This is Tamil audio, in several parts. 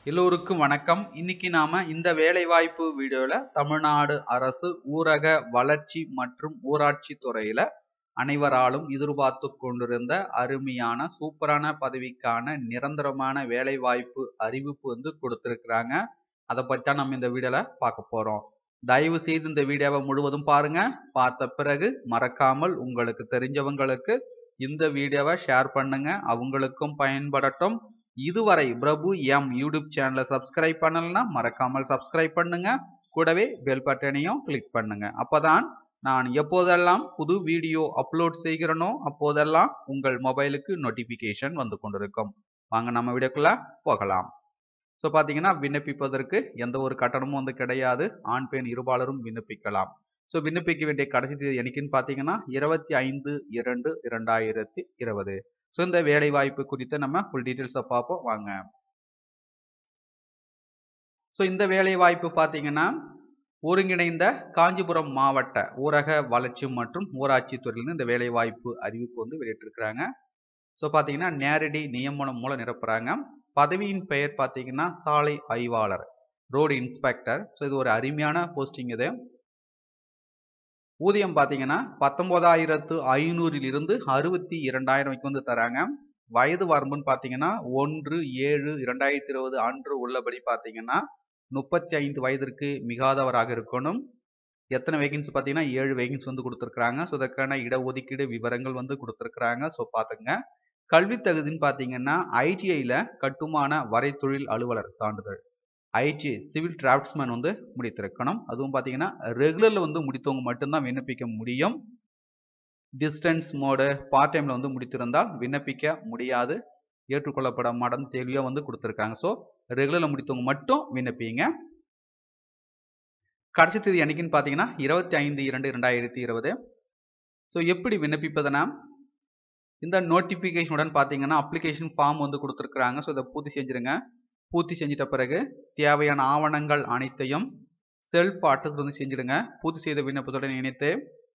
எல்லோருக்கும் வணக்கம். இன்னைக்கு நாம இந்த வேலைவாய்ப்பு வீடியோல தமிழ்நாடு அரசு ஊரக வளர்ச்சி மற்றும் ஊராட்சி துறையில அனைவராலும் எதிர்பார்த்து கொண்டிருந்த அருமையான சூப்பரான பதவிக்கான நிரந்தரமான வேலைவாய்ப்பு அறிவிப்பு கொடுத்திருக்கிறாங்க. அதை பத்தி தான் நம்ம இந்த வீடியோல பார்க்க போறோம். தயவு செய்து இந்த வீடியோவை முழுவதும் பாருங்க. பார்த்த பிறகு மறக்காமல் உங்களுக்கு தெரிஞ்சவங்களுக்கு இந்த வீடியோவை ஷேர் பண்ணுங்க. அவங்களுக்கும் பயன்படட்டும். இதுவரை பிரபு எம் யூடியூப் சேனலை சப்ஸ்கிரைப் பண்ணலன்னா மறக்காமல் சப்ஸ்கிரைப் பண்ணுங்க. கூடவே பெல் பட்டனையும் கிளிக் பண்ணுங்க. அப்பதான் நான் எப்போதெல்லாம் புது வீடியோ அப்லோட் செய்கிறனோ அப்போதெல்லாம் உங்கள் மொபைலுக்கு நோட்டிபிகேஷன் வந்து கொண்டிருக்கும். வாங்க நம்ம வீடியோக்குள்ள போகலாம். ஸோ பார்த்தீங்கன்னா விண்ணப்பிப்பதற்கு எந்த ஒரு கட்டணமும் கிடையாது. ஆண் பெண் இருபாலரும் விண்ணப்பிக்கலாம். ஸோ விண்ணப்பிக்க வேண்டிய கடைசி தேதி என்னைக்குன்னு பார்த்தீங்கன்னா 25/2/2020. ஸோ இந்த வேலை வாய்ப்பு குறித்து நம்ம ஃபுல் டீட்டெயில்ஸை பார்ப்போம் வாங்க. ஸோ இந்த வேலை வாய்ப்பு பார்த்தீங்கன்னா ஒருங்கிணைந்த காஞ்சிபுரம் மாவட்ட ஊரக வளர்ச்சி மற்றும் ஊராட்சி துறையிலிருந்து இந்த வேலை வாய்ப்பு அறிவிப்பு வெளியிட்டிருக்கிறாங்க. ஸோ பார்த்தீங்கன்னா நேரடி நியமனம் மூலம் நிரப்புறாங்க. பதவியின் பெயர் பார்த்தீங்கன்னா சாலை ஆய்வாளர், ரோடு இன்ஸ்பெக்டர். ஸோ இது ஒரு அருமையான போஸ்டிங். இது ஊதியம் பார்த்தீங்கன்னா 19,500 இருந்து 62,000 வரைக்கும் தராங்க. வயது வரம்புன்னு பார்த்தீங்கன்னா 1/7/2020 அன்று உள்ளபடி பார்த்தீங்கன்னா 35 வயதிற்கு மிகாதவராக இருக்கணும். எத்தனை வேகன்சி பார்த்தீங்கன்னா 7 வேகன்சி கொடுத்துருக்காங்க. ஸோ இதற்கான இடஒதுக்கீடு விவரங்கள் கொடுத்துருக்காங்க. ஸோ பார்த்துங்க. கல்வி தகுதின்னு பார்த்தீங்கன்னா ஐடிஐல கட்டுமான வரைத்தொழில் அலுவலர் சான்றிதழ், ஐடிஐ சிவில் டிராஃப்ட்ஸ்மேன் முடித்திருக்கணும். அதுவும் பார்த்தீங்கன்னா ரெகுலர்ல முடித்தவங்க மட்டும்தான் விண்ணப்பிக்க முடியும். டிஸ்டன்ஸ் மோடு பார்ட் டைம்ல முடித்திருந்தால் விண்ணப்பிக்க முடியாது, ஏற்றுக்கொள்ளப்பட மாட்டேன்னு தெளிவா கொடுத்துருக்காங்க. ஸோ ரெகுலர்ல முடித்தவங்க மட்டும் விண்ணப்பிங்க. கடைசி தேதி என்னைக்குன்னு பார்த்தீங்கன்னா 25/2/2020. ஸோ எப்படி விண்ணப்பிப்பதுனா இந்த நோட்டிபிகேஷனுடன் பார்த்தீங்கன்னா அப்ளிகேஷன் ஃபார்ம் கொடுத்துருக்காங்க. ஸோ இதை பூர்த்தி செஞ்சிருங்க. பூர்த்தி செஞ்சிட்ட பிறகு தேவையான ஆவணங்கள் அனைத்தையும் செல்ஃப் அட்டஸ்ட் செஞ்சிடுங்க. பூர்த்தி செய்த விண்ணப்பத்துடன் இணைத்து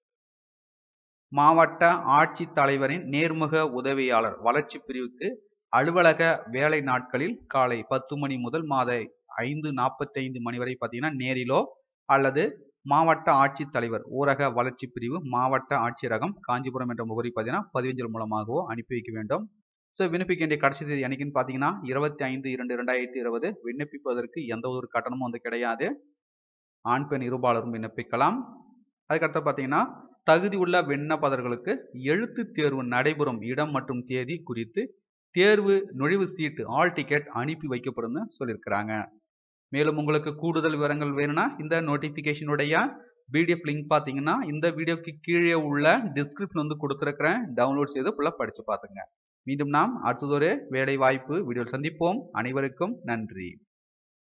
மாவட்ட ஆட்சித் தலைவரின் நேர்முக உதவியாளர் வளர்ச்சி பிரிவுக்கு அலுவலக வேலை நாட்களில் காலை 10 மணி முதல் மாலை 5:45 மணி வரை பார்த்தீங்கன்னா நேரிலோ அல்லது மாவட்ட ஆட்சித் தலைவர் ஊரக வளர்ச்சி பிரிவு மாவட்ட ஆட்சியரகம் காஞ்சிபுரம் என்ற முகவரி பார்த்தீங்கன்னா பதிவஞ்சல் மூலமாகவோ அனுப்பி வைக்க வேண்டும். ஸோ விண்ணப்பிக்க வேண்டிய கடைசி தேதி என்னைக்குன்னு பார்த்தீங்கன்னா 25/2/2020. விண்ணப்பிப்பதற்கு எந்த ஒரு கட்டணமும் கிடையாது. ஆண் பெண் இருபாலரும் விண்ணப்பிக்கலாம். அதுக்கடுத்து பார்த்தீங்கன்னா தகுதி உள்ள விண்ணப்பதாரர்களுக்கு எழுத்து தேர்வு நடைபெறும் இடம் மற்றும் தேதி குறித்து தேர்வு நுழைவு சீட்டு ஆல் டிக்கெட் அனுப்பி வைக்கப்படும் சொல்லியிருக்கிறாங்க. மேலும் உங்களுக்கு கூடுதல் விவரங்கள் வேணும்னா இந்த நோட்டிபிகேஷனுடைய பிடிஎஃப் லிங்க் பார்த்தீங்கன்னா இந்த வீடியோக்கு கீழே உள்ள டிஸ்கிரிப்ஷன் கொடுத்துருக்கிறேன். டவுன்லோட் செய்து ஃபுல்லாக படிச்சு பார்த்துங்க. மீண்டும் நாம் அடுத்ததொரு வேலை வாய்ப்பு வீடியோவில் சந்திப்போம். அனைவருக்கும் நன்றி.